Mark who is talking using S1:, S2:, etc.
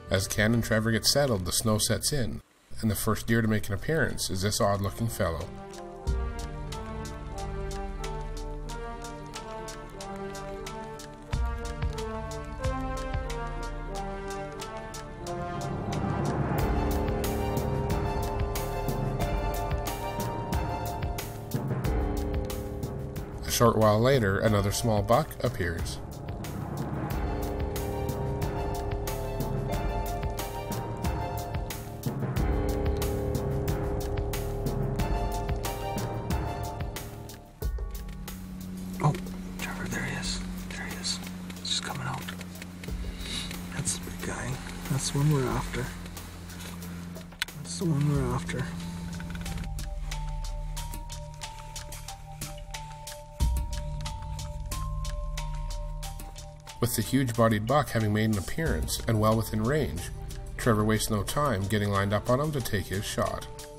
S1: As Ken and Trevor get settled, the snow sets in, and the first deer to make an appearance is this odd-looking fellow. A short while later, another small buck appears.
S2: Oh, Trevor, there he is. There he is. He's just coming out. That's the big guy. That's the one we're after. That's the one we're after.
S1: With the huge-bodied buck having made an appearance and well within range, Trevor wastes no time getting lined up on him to take his shot.